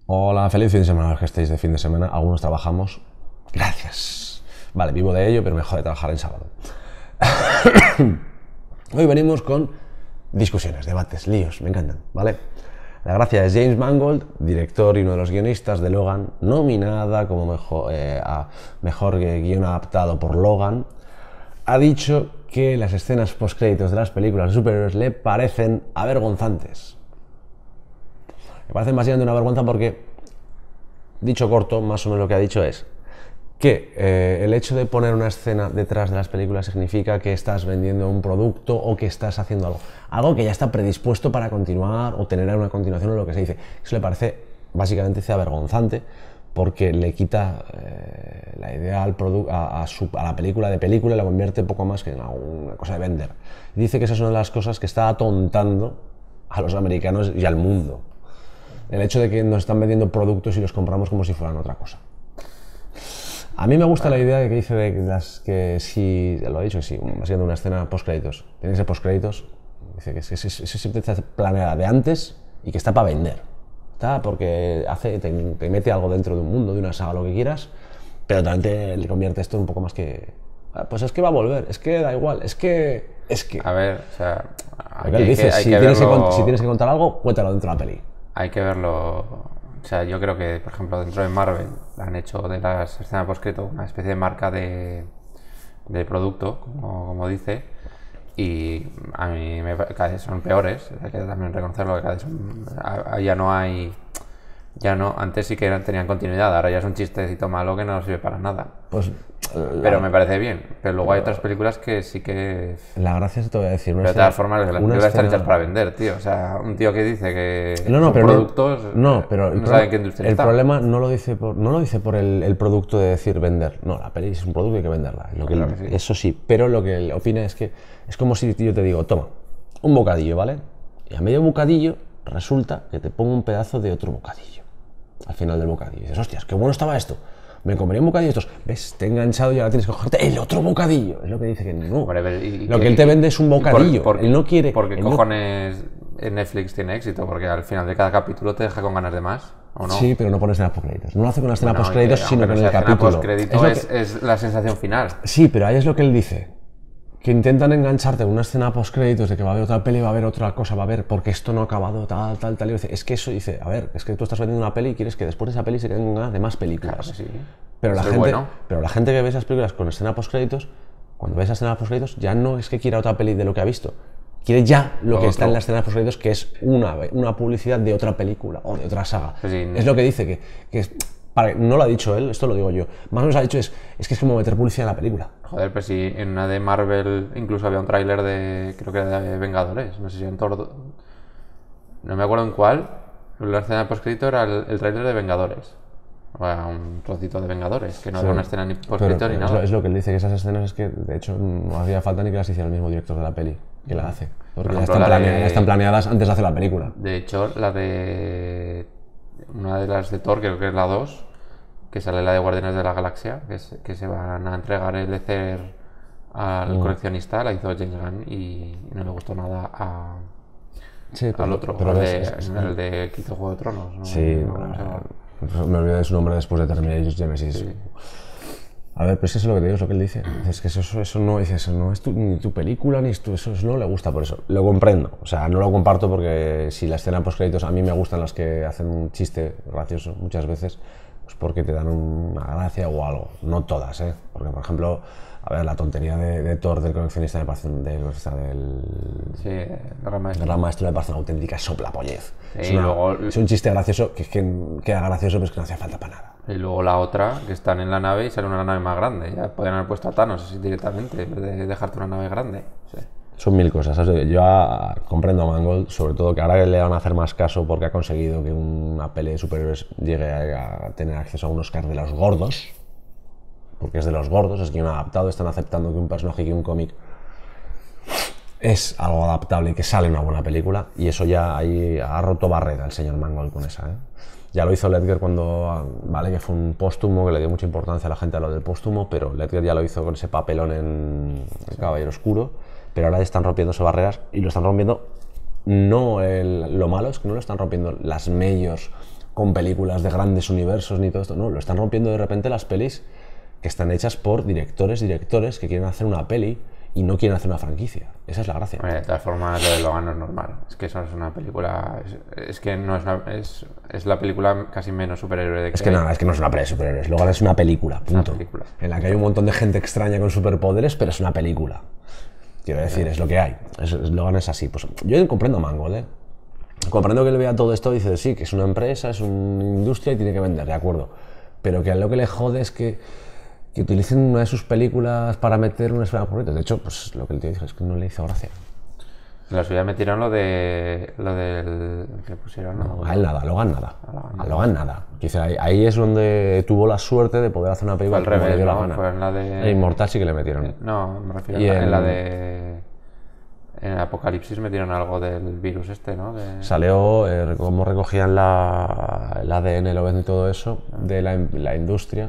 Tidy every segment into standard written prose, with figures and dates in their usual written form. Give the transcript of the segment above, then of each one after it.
Hola, feliz fin de semana a los que estéis de fin de semana. Algunos trabajamos. Gracias. Vale, vivo de ello, pero me jode trabajar en sábado. Hoy venimos con discusiones, debates, líos, me encantan, ¿vale? La gracia es James Mangold, director y uno de los guionistas de Logan, nominada como mejor guion adaptado por Logan, ha dicho que las escenas postcréditos de las películas de superhéroes le parecen avergonzantes. Me parecen básicamente una vergüenza porque, dicho corto, más o menos lo que ha dicho es que el hecho de poner una escena detrás de las películas significa que estás vendiendo un producto o que estás haciendo algo que ya está predispuesto para continuar o tener una continuación o lo que se dice. Eso le parece, básicamente, avergonzante porque le quita la idea a la película de película y la convierte poco más que en una cosa de vender. Dice que esa es una de las cosas que está atontando a los americanos y al mundo. El hecho de que nos están vendiendo productos y los compramos como si fueran otra cosa. A mí me gusta la idea que dice de las que si, lo ha dicho que sí, haciendo una escena post-créditos, tiene que ser post-créditos, dice que eso siempre está planeada de antes y que está para vender. Está porque te mete algo dentro de un mundo, de una saga, lo que quieras, pero también le convierte esto en un poco más que... Pues es que va a volver, es que da igual, es que... A ver, o sea... Si tienes que contar algo, cuéntalo dentro de la peli. Hay que verlo... O sea, yo creo que, por ejemplo, dentro de Marvel han hecho de las escenas post-crédito una especie de marca de producto, como dice, y a mí cada vez son peores, hay que también reconocerlo, que cada vez ya no hay... antes sí que tenían continuidad, ahora ya es un chistecito malo que no sirve para nada. Pues... Pero me parece bien, pero luego hay otras películas que sí que... La gracia es, te voy a decir... Pero de todas formas, las películas están hechas para vender, tío. O sea, un tío que dice que son productos... pero no sabe en qué industria está. El problema no lo dice por el producto de decir vender. No, la peli es un producto y hay que venderla. Eso sí, pero lo que él opina es que es como si yo te digo, toma, un bocadillo, ¿vale? Y a medio bocadillo resulta que te pongo un pedazo de otro bocadillo. Al final del bocadillo. Y dices, hostias, qué bueno estaba esto. Me comería un bocadillo de estos. ¿Ves? Te he enganchado y ahora tienes que cogerte el otro bocadillo. Es lo que dice que no. Hombre, lo que él te vende es un bocadillo. Él no quiere... ¿Por qué cojones Netflix tiene éxito? Porque al final de cada capítulo te deja con ganas de más, ¿o no? Sí, pero no pone escenas postcréditos. No lo hace con la escena postcréditos, sino con el capítulo. Postcrédito es la sensación final. Sí, pero ahí es lo que él dice. Que intentan engancharte con una escena postcréditos de que va a haber otra peli, va a haber otra cosa, va a haber porque esto no ha acabado, tal. Y dice, es que eso dice, a ver, es que tú estás vendiendo una peli y quieres que después de esa peli se queden ganas de más películas. Claro, sí. Pero la gente que ve esas películas con escena postcréditos, cuando ve esa escena postcréditos, ya no es que quiera otra peli de lo que ha visto. Quiere ya lo que está en la escena postcréditos, que es una publicidad de otra película o de otra saga. Sí, es lo que dice, que es... no lo ha dicho él, esto lo digo yo. Más o menos ha dicho es que es como meter publicidad en la película. Joder, pues sí, en una de Marvel incluso había un tráiler creo que era de Vengadores, no sé si en Thor... No me acuerdo en cuál, pero la escena postcrédito era el tráiler de Vengadores. O sea, un trocito de Vengadores, que no era una escena ni postcrédito ni nada. Es lo que él dice, que esas escenas es que, de hecho, no hacía falta ni que las hiciera el mismo director de la peli, que la hace. Porque por ejemplo, ya están planeadas antes de hacer la película. De hecho, una de las de Thor, creo que es la 2, que sale la de Guardianes de la Galaxia, que se van a entregar el Ether al coleccionista, la hizo James Gunn y no le gustó nada al otro, el de que hizo Juego de Tronos. ¿No? Sí, me olvidé de su nombre después de Terminator Genesis. Sí. A ver, pero es que eso es lo que te digo, es lo que él dice. Es que eso no es ni tu película, ni eso no le gusta por eso. Lo comprendo, o sea, no lo comparto porque si la escena post-créditos, a mí me gustan las que hacen un chiste gracioso muchas veces, pues porque te dan una gracia o algo, no todas, ¿eh? Porque, por ejemplo, a ver, la tontería de Thor del coleccionista me parece de Gran Maestro me parece una auténtica soplapollez. Sí, es un chiste gracioso que queda gracioso, pero es que no hacía falta para nada. Y luego la otra, que están en la nave y sale una nave más grande. Ya podrían haber puesto a Thanos así directamente, en vez de dejarte una nave grande. Sí. Son mil cosas. Yo comprendo a Mangold, sobre todo que ahora le van a hacer más caso porque ha conseguido que una peli de superhéroes llegue a tener acceso a un Oscar de los gordos. Porque es de los gordos, es que un adaptado, están aceptando que un personaje, que un cómic es algo adaptable y que sale una buena película, y eso ya ahí ha roto barrera el señor Mangold con esa, ¿eh? Ya lo hizo Ledger cuando, vale, que fue un póstumo, que le dio mucha importancia a la gente a lo del póstumo, pero Ledger ya lo hizo con ese papelón en El Caballero Oscuro, pero ahora están rompiéndose barreras y lo están rompiendo, lo malo es que no lo están rompiendo las majors con películas de grandes universos ni todo esto. No, lo están rompiendo de repente las pelis que están hechas por directores que quieren hacer una peli y no quieren hacer una franquicia. Esa es la gracia. De todas formas, lo de Logan no es normal. Es que eso es una película... Es que no es una... Es la película casi menos superhéroe de que Es que nada, es que no es una peli de superhéroes. Logan es una película, punto. Una película. En la que hay un montón de gente extraña con superpoderes, pero es una película. Quiero decir, es lo que hay. Logan es así. Pues yo comprendo a Mangold, ¿eh? Comprendo que él vea todo esto y dice, sí, que es una empresa, es una industria y tiene que vender, de acuerdo. Pero que a lo que le jode es que utilicen una de sus películas para meter una esfera por De hecho, pues lo que el tío dijo es que no le hizo gracia. En la suya metieron lo del que pusieron, ¿no? A él nada, a Logan nada. A Logan nada. Quizá ahí es donde tuvo la suerte de poder hacer una película Fue al revés, le dio la ¿no? gana. Fue en la de... En Inmortal sí que le metieron. No, me refiero Y en la de... En Apocalipsis metieron algo del virus este, ¿no? Salió cómo recogían el ADN, el OVNI y todo eso de la industria.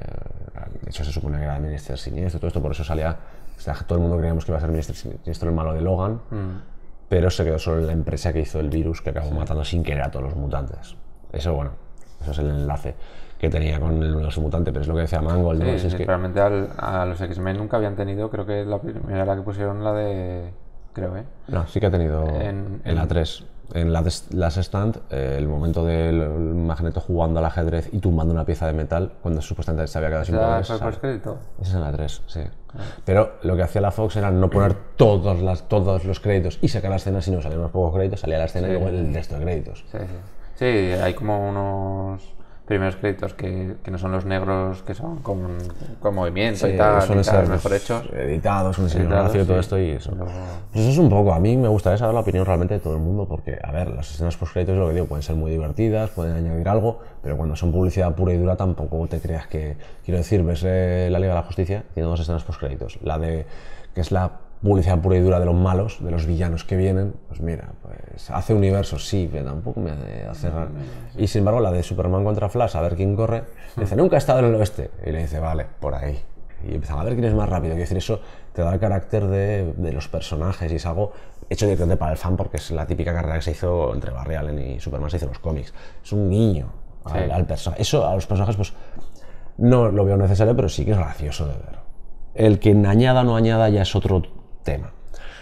De hecho, se supone que era el Ministro Siniestro y todo esto, por eso salía... O sea, todo el mundo creíamos que iba a ser Ministro Siniestro el malo de Logan, pero se quedó solo en la empresa que hizo el virus que acabó matando sin querer a todos los mutantes. Eso, bueno, eso es el enlace que tenía con el universo mutante, pero es lo que decía Mangold, ¿no? Sí, es que... realmente a los X-Men nunca habían tenido, creo que la primera la que pusieron la de... Creo, ¿eh? No, sí que ha tenido en la 3. En la Last Stand, el momento del Magneto jugando al ajedrez y tumbando una pieza de metal cuando supuestamente se había quedado sin poderes. ¿Esa fue crédito? Esa es en la 3, sí. Pero lo que hacía la Fox era no poner todos los créditos y sacar la escena, sino salían unos pocos créditos, salía la escena y luego el resto de créditos. Sí, sí. Sí, hay como unos primeros créditos que no son los negros, que son con movimiento y tal, suelen ser mejor hechos. Editados, un diseño gráfico y todo esto y eso. Pues eso es un poco, a mí me gustaría saber la opinión realmente de todo el mundo porque, a ver, las escenas post-créditos, lo que digo, pueden ser muy divertidas, pueden añadir algo, pero cuando son publicidad pura y dura tampoco te creas que, quiero decir, ves la Liga de la Justicia, tiene 2 escenas post-créditos, la de, que es la publicidad pura y dura de los malos, de los villanos que vienen, pues mira, pues hace universos, sí, pero tampoco me hace raro. Y sin embargo, la de Superman contra Flash, a ver quién corre, le dice, nunca he estado en el oeste. Y le dice, vale, por ahí. Y empiezan a ver quién es más rápido. Quiero decir, eso te da el carácter de los personajes y es algo hecho directamente para el fan porque es la típica carrera que se hizo entre Barry Allen y Superman, se hizo en los cómics. Es un guiño al personaje. Eso a los personajes, pues no lo veo necesario, pero sí que es gracioso de ver. El que añada o no añada ya es otro tema.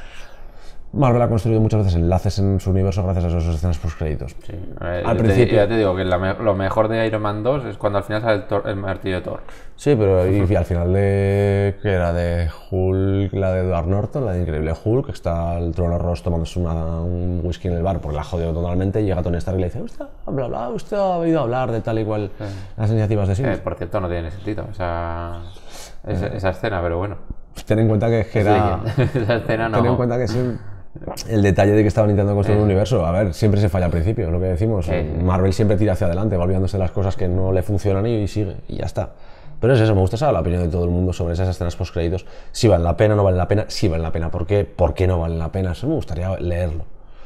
Marvel ha construido muchas veces enlaces en su universo gracias a esas escenas post-créditos. Sí. Al principio... ya te digo que lo mejor de Iron Man 2 es cuando al final sale el martillo de Thor. Sí, pero y al final que era de Hulk, la de Edward Norton, la de Increíble Hulk, que está el Trono Ross tomándose un whisky en el bar porque la ha jodido totalmente, y llega Tony Stark y le dice, usted ha oído hablar de tal y cual las iniciativas de Sims. Por cierto, no tiene sentido esa escena, pero bueno. Ten en cuenta que era... esa escena no... Ten en cuenta que es el detalle de que estaban intentando construir un universo. A ver, siempre se falla al principio, es lo que decimos. Marvel siempre tira hacia adelante, va olvidándose de las cosas que no le funcionan y sigue, y ya está. Pero es eso, me gusta saber la opinión de todo el mundo sobre esas escenas post-créditos. Si valen la pena, no valen la pena, si valen la pena, ¿por qué? ¿Por qué no valen la pena? Eso me gustaría leerlo.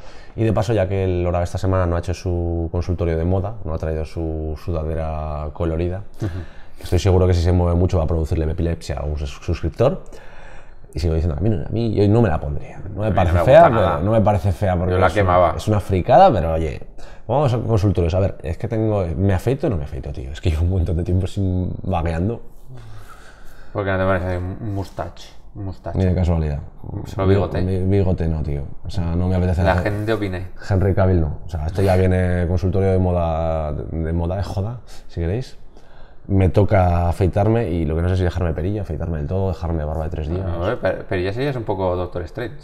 Y de paso, ya que el Laura esta semana no ha hecho su consultorio de moda, no ha traído su sudadera colorida, estoy seguro que si se mueve mucho va a producirle epilepsia a un suscriptor. Y sigo diciendo, a mí yo no me la pondría. No me parece fea, pero no me parece fea porque yo la quemaba. Es una fricada, pero oye, vamos a consultorios. A ver, es que ¿me afeito o no me afeito, tío? Es que llevo un montón de tiempo sin vagueando. ¿Por qué no te parece un mustache? Ni de casualidad. Solo bigote. Bigote no, tío. O sea, no me apetece. La gente opine. Henry Cavill no. O sea, esto ya viene consultorio de moda, de joda, si queréis. Me toca afeitarme y lo que no sé si dejarme perilla, afeitarme del todo, dejarme barba de 3 días. No, perilla sería un poco Doctor Strange.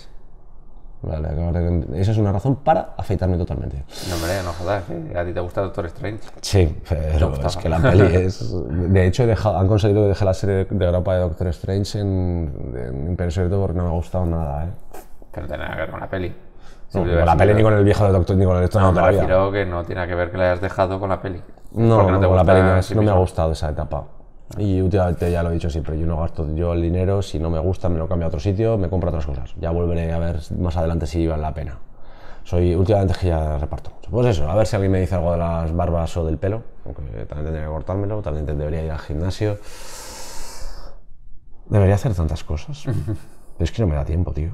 Vale, esa es una razón para afeitarme totalmente. No, hombre, no jodas, a ti te gusta Doctor Strange. Sí, pero es que la peli es... De hecho, han conseguido que deje la serie de grapa de Doctor Strange en Imperio Secreto porque no me ha gustado nada, ¿eh? Que no tiene nada que ver con la peli. No, con la peli ni con el viejo de Doctor, ni con el esto no, me refiero que no tiene que ver que la hayas dejado con la peli. No, con la peli no me ha gustado esa etapa. Y últimamente ya lo he dicho siempre, yo no gasto yo el dinero, si no me gusta me lo cambio a otro sitio, me compro otras cosas. Ya volveré a ver más adelante si vale la pena. Últimamente es que ya reparto mucho. Pues eso, a ver si alguien me dice algo de las barbas o del pelo, aunque también tendría que cortármelo, también debería ir al gimnasio. Debería hacer tantas cosas. Pero es que no me da tiempo, tío.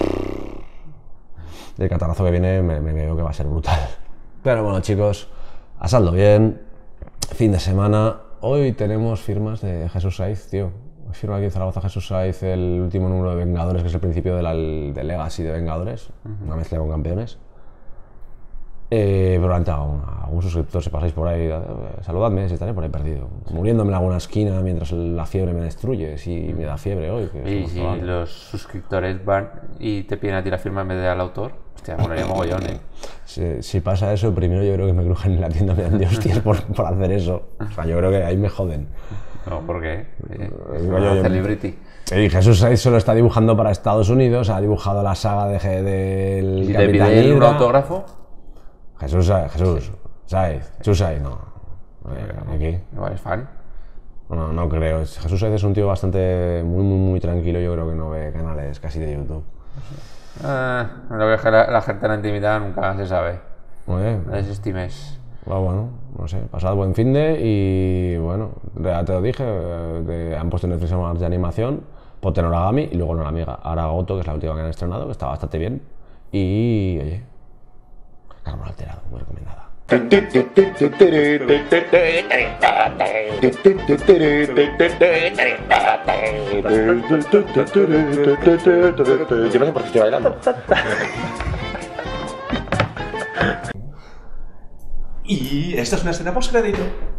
El catarazo que viene me veo que va a ser brutal. Pero bueno, chicos, A saldo bien, fin de semana. Hoy tenemos firmas de Jesús Saiz, tío. Firma aquí en Zaragoza Jesús Saiz el último número de Vengadores, que es el principio de Legacy de Vengadores, una mezcla con campeones. Probablemente a algún suscriptor, si pasáis por ahí, saludadme si estaré por ahí perdido, muriéndome en alguna esquina mientras la fiebre me destruye, si me da fiebre hoy. Y si los suscriptores van y te piden a ti la firma en vez de al autor, hostia, bueno, ya mogollón, Si pasa eso, primero yo creo que me crujen en la tienda, me dan de hostias por hacer eso. O sea, yo creo que ahí me joden. No, ¿por qué? Celebrity. Sí, Jesús Saiz solo está dibujando para Estados Unidos, ha dibujado la saga del ¿Y te pide un autógrafo? Jesús Saiz, no. Aquí. Igual es fan. No creo. Jesús Saiz es un tío bastante muy tranquilo, yo creo que no ve canales casi de YouTube. Lo que es que la gente en la intimidad nunca se sabe. Muy bien. No desestimes. Bueno, no sé, pasad buen finde y bueno, ya te lo dije, han puesto en Netflix más de animación, ponte Noragami y luego Noramiga Aragoto, que es la última que han estrenado, que está bastante bien. Y oye, Carmen Alterado, muy recomendada. Yo no sé por qué estoy bailando. Y esta es una escena post-crédito.